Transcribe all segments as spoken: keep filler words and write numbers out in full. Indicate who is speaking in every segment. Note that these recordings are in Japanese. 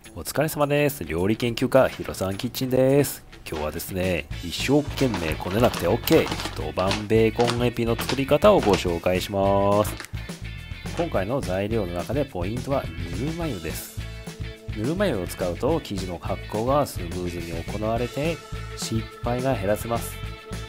Speaker 1: お疲れ様です。料理研究家ヒロさんキッチンです。今日はですね、一生懸命こねなくて OK 一晩ベーコンエピの作り方をご紹介します。今回の材料の中でポイントはぬるま湯です。ぬるま湯を使うと生地の発酵がスムーズに行われて失敗が減らせます。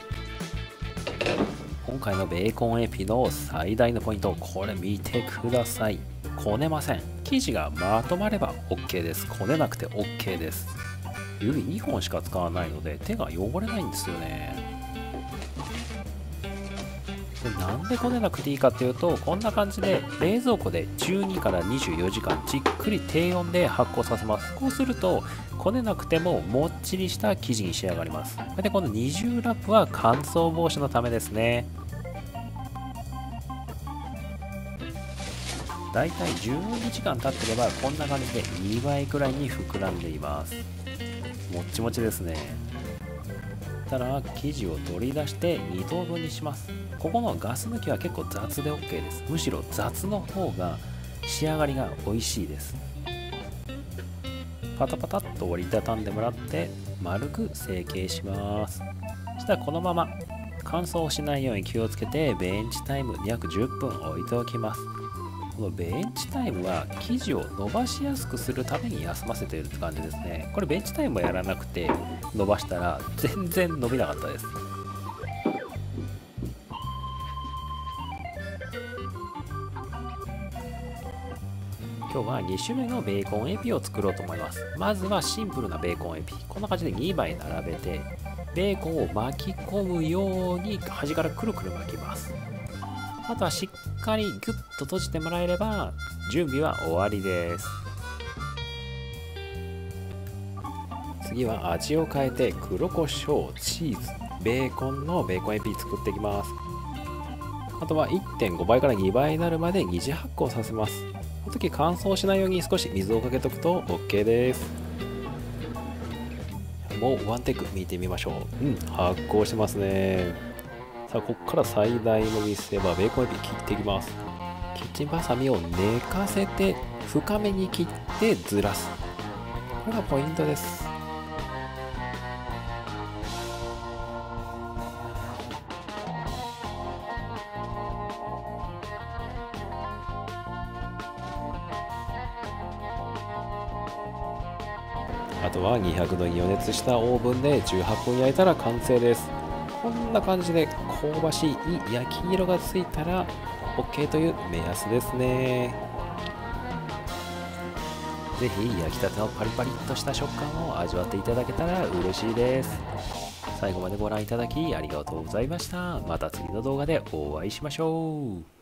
Speaker 1: 今回のベーコンエピの最大のポイント、これ見てください。こねません。生地がまとまれば OK です。こねなくて OK です。指にほんしか使わないので手が汚れないんですよね。でなんでこねなくていいかっていうと、こんな感じで冷蔵庫でじゅうにからにじゅうよじかんじっくり低温で発酵させます。こうするとこねなくてももっちりした生地に仕上がります。でこの二重ラップは乾燥防止のためですね。だいたいじゅうにじかん経ってればこんな感じでにばいくらいに膨らんでいます。もっちもちですね。たら生地を取り出してに等分にします。ここのガス抜きは結構雑で OK です。むしろ雑の方が仕上がりが美味しいです。パタパタっと折りたたんでもらって丸く成形します。そしたらこのまま乾燥しないように気をつけてベンチタイム約じゅっぷん置いておきます。このベンチタイムは生地を伸ばしやすくするために休ませているって感じですね。これベンチタイムをやらなくて伸ばしたら全然伸びなかったです。今日はに種類のベーコンエピを作ろうと思います。まずはシンプルなベーコンエピ、こんな感じでにまい並べてベーコンを巻き込むように端からくるくる巻きます。あとはしっかりギュッと閉じてもらえれば準備は終わりです。次は味を変えて黒胡椒、チーズ、ベーコンのベーコンエピ作っていきます。あとは いってんご 倍からにばいになるまで二次発酵させます。この時乾燥しないように少し水をかけとくと OK です。もうワンテイク見てみましょう。うん、発酵してますね。さあここから最大の見せ場、ベーコンエピ切っていきます。キッチンバサミを寝かせて深めに切ってずらす、これがポイントです。あとはにひゃくどに予熱したオーブンでじゅうはっぷん焼いたら完成です。こんな感じで香ばしい焼き色がついたら OK という目安ですね。ぜひ焼きたてのパリパリっとした食感を味わっていただけたら嬉しいです。最後までご覧いただきありがとうございました。また次の動画でお会いしましょう。